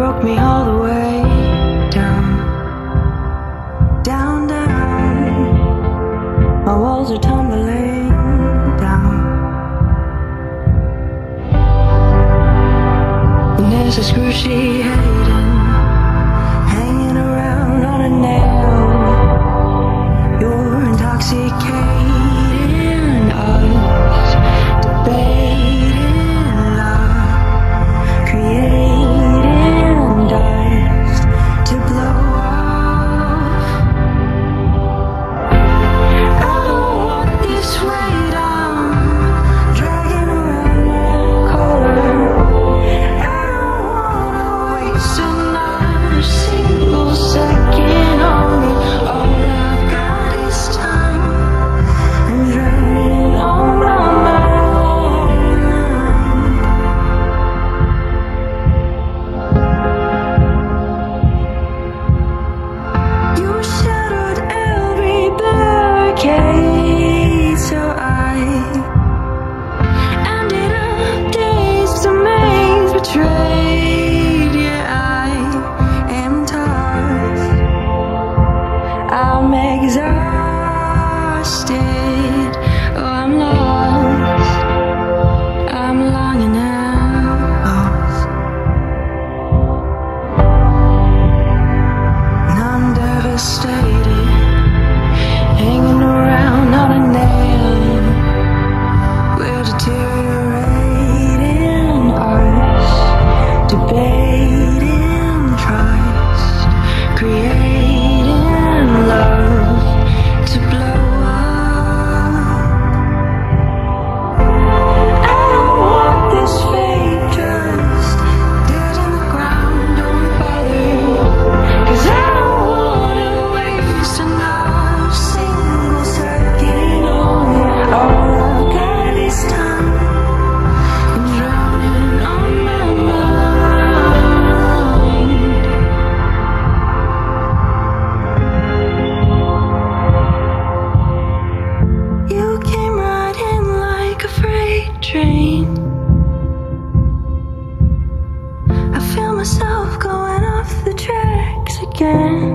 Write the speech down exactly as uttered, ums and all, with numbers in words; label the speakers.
Speaker 1: broke me all the way down, down, down. My walls are tumbling down, and there's excruciating hanging around on a nail. You're intoxicating us, debating love, creating dust to blow off. I don't want this weight I'm dragging around my collar. I don't wanna waste another single second on me. All I've got is time. I'm drowning on my mind. You shattered every barricade, so I ended up dazed, amazed, betrayed. Yeah, I am tossed. I'm exhausted. Oh, I'm lost. I'm longing out, and I'm devastated, hanging around on a nail. We're deteriorating us, debating trust, creating love to blow up. I don't want this fate just dead in the ground. Don't bother, 'cause I don't wanna waste another single second on it. All I've got is time. I'm drowning on my mind. You came right in like a freight train. I feel myself going off the tracks again.